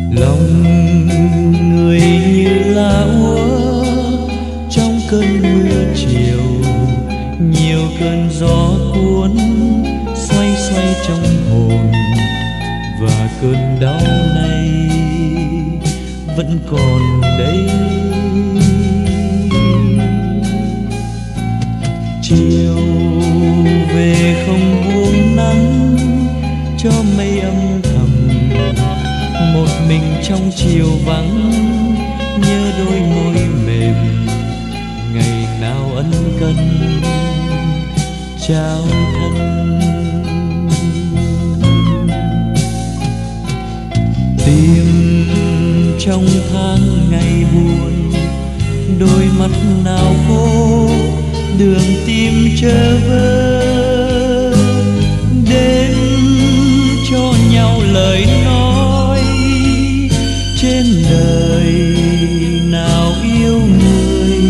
Lòng người như lá úa trong cơn mưa chiều, nhiều cơn gió cuốn xoay xoay trong hồn, và cơn đau này vẫn còn đây. Chiều về không buông nắng cho mây âm thầm, một mình trong chiều vắng nhớ đôi môi mềm ngày nào ân cần trao thân. Tìm trong tháng ngày buồn, đôi mắt nào khô đường tìm chờ vơ, đến cho nhau lời nói trên đời nào yêu người.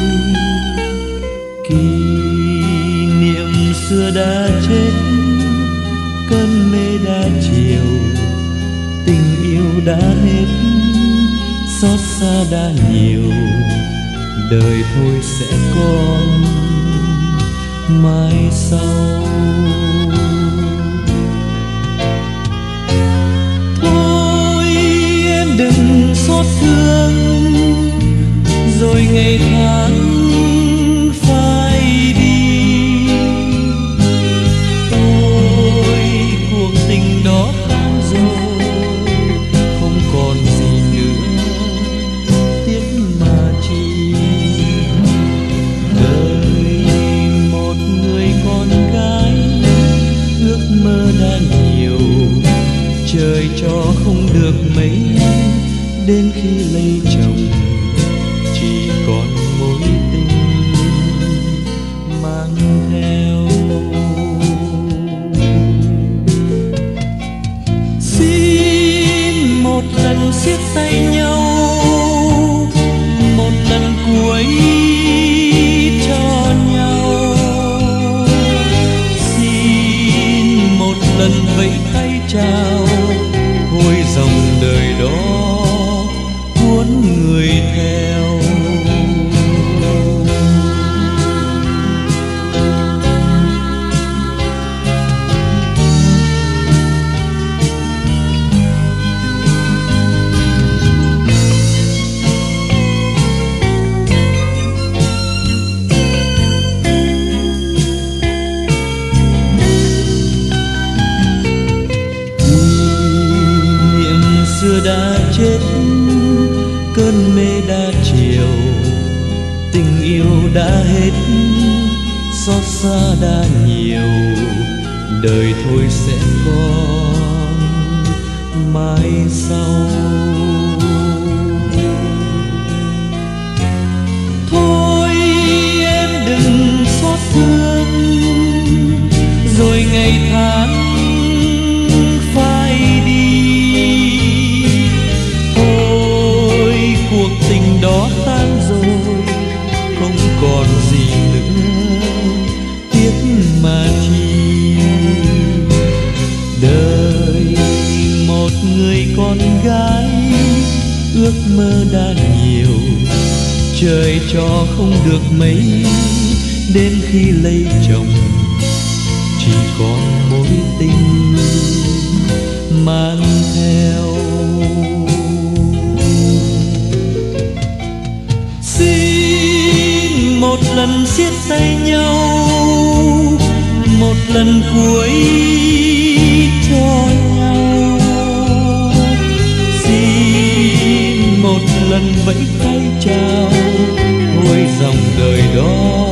Kỷ niệm xưa đã chết, cơn mê đã chiều, tình yêu đã hết, xót xa đã nhiều, đời thôi sẽ còn mai sau. Thôi em đừng xót thương, rồi ngày tháng phai đi. Thôi cuộc tình đó tan rồi, không còn gì nữa, tiếc mà chi. Đời một người con gái, ước mơ đã nhiều, trời cho không được mấy, đến khi lấy chồng chỉ còn mối tình mang theo. Xin một lần siết tay nhau, một lần cuối cho nhau. Xin một lần vẫy tay chào, thôi dòng đời đó cuốn người theo. Xưa đã chết, cơn mê đã chiều, tình yêu đã hết, xót xa đã nhiều, đời thôi sẽ còn mai sau. Thôi em đừng xót thương, rồi ngày tháng phai đi. Cuộc tình đó tan rồi, không còn gì nữa, tiếc mà chi. Đời một người con gái, ước mơ đã nhiều, trời cho không được mấy, đến khi lấy chồng chỉ còn mối tình mang theo. Một lần siết tay nhau, một lần cuối cho nhau. Xin một lần vẫy tay chào, thôi dòng đời đó